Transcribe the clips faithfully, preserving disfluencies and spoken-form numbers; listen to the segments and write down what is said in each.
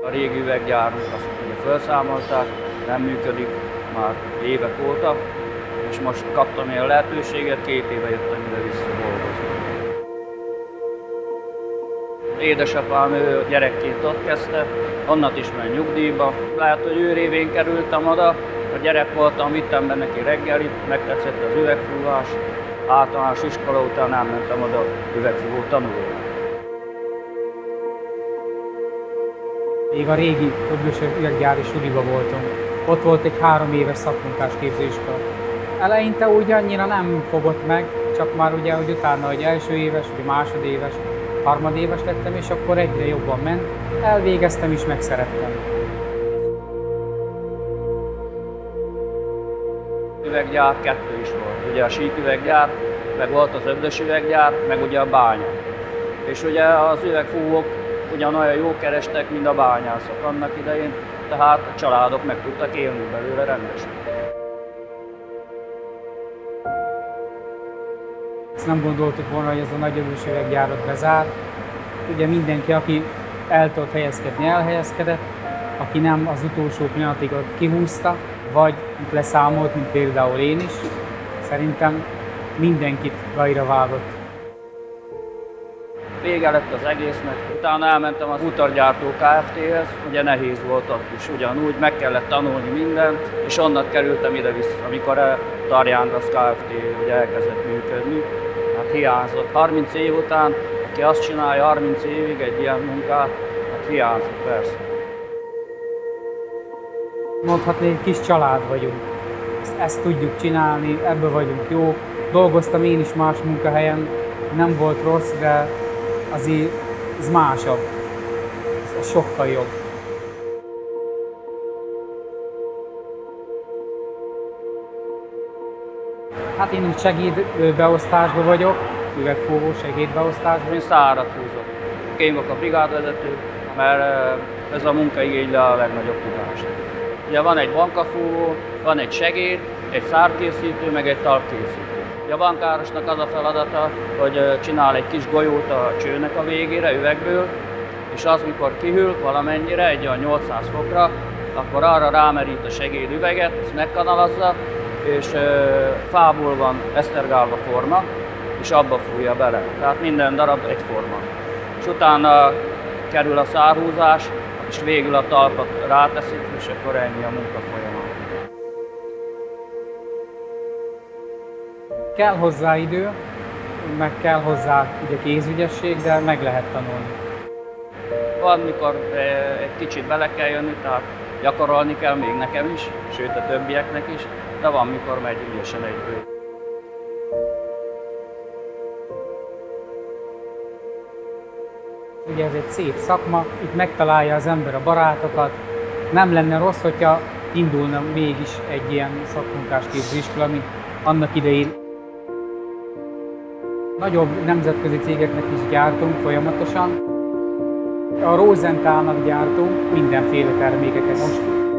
A régi üveggyárunk azt ugye felszámolták, nem működik már évek óta, és most kaptam én a lehetőséget, két éve jöttem ide vissza dolgozni. Édesapám ő gyerekként ott kezdte, onnat is ment nyugdíjba. Lehet, hogy ő révén kerültem oda, a gyerek voltam, vittem be neki reggelit, megtetszett az üvegfúvás, általános iskola után elmentem oda üvegfúvó tanulóra. Még a régi Öblös üveggyári suliba voltunk. Ott volt egy három éves szakmunkás képzőiskola. Eleinte úgy annyira nem fogott meg, csak már ugye, hogy utána, hogy első éves, vagy másodéves, harmadéves lettem, és akkor egyre jobban ment. Elvégeztem és megszerettem. Üveggyár kettő is volt. Ugye a síküveggyár, meg volt az Öblös üveggyár, meg ugye a bánya. És ugye az üvegfúvók ugyanolyan jó kerestek, mint a bányászok annak idején, tehát a családok meg tudtak élni belőle rendesen. Ezt nem gondoltuk volna, hogy ez a nagy Öblös üveggyárat bezár. Ugye mindenki, aki el tudott helyezkedni, elhelyezkedett, aki nem, az utolsó pillanatig ott kihúzta, vagy leszámolt, mint például én is. Szerintem mindenkit bajra vágott. Vége lett az egésznek, utána elmentem az Útargyártó Kft-hez, ugye nehéz volt ott is, ugyanúgy meg kellett tanulni mindent, és onnan kerültem ide-vissza, amikor a Tarjángasz Kft. Ugye elkezdett működni. Hát hiányzott. harminc év után, aki azt csinálja harminc évig egy ilyen munkát, hát hiányzott persze. Mondhatni, egy kis család vagyunk. Ezt, ezt tudjuk csinálni, ebből vagyunk jók. Dolgoztam én is más munkahelyen, nem volt rossz, de azért ez másabb. Ez sokkal jobb. Hát én is segédbeosztásban vagyok, üvegfúvó segédbeosztásban. Én szárat húzok. Én vagyok a brigádvezető, mert ez a munka igényli a legnagyobb tudást. Ugye van egy bankafúvó, van egy segéd, egy szárkészítő, meg egy talpkészítő. A bankárosnak az a feladata, hogy csinál egy kis golyót a csőnek a végére, üvegből, és az, mikor kihűl valamennyire, egy olyan nyolcszáz fokra, akkor arra rámerít a segéd üveget, ezt megkanalazza, és fából van esztergálva forma, és abba fújja bele. Tehát minden darab egyforma. És utána kerül a szárhúzás, és végül a talpat ráteszik, és akkor ennyi a munka folyamat. Kell hozzá idő, meg kell hozzá ugye kézügyesség, de meg lehet tanulni. Van, mikor egy kicsit bele kell jönni, tehát gyakorolni kell még nekem is, sőt a többieknek is, de van, mikor megy ügyesen egyből. Ugye ez egy szép szakma, itt megtalálja az ember a barátokat. Nem lenne rossz, hogyha indulna mégis egy ilyen szakmunkás képzőiskola, mint annak idején. Nagyobb nemzetközi cégeknek is gyártunk folyamatosan. A Rosenthalnak gyártunk mindenféle termékeket most.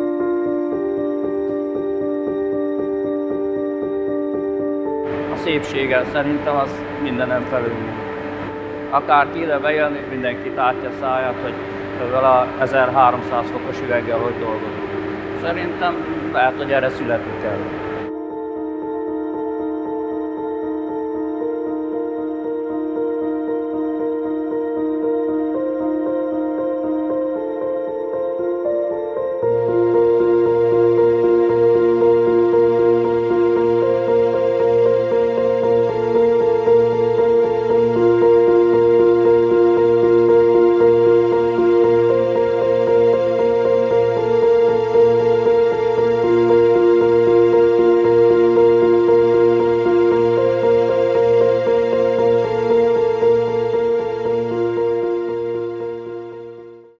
A szépséggel szerintem az mindenem felül. Akárki ide bejön, mindenki tátja a száját, hogy ezzel a ezerháromszáz fokos üveggel hogy dolgozunk. Szerintem lehet, hogy erre születni kell.